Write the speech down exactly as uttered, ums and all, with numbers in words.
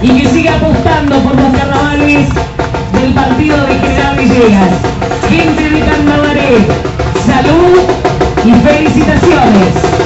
y que siga apostando por los carnavales del partido de General Villegas. Gente de Candabaré, salud y felicitaciones.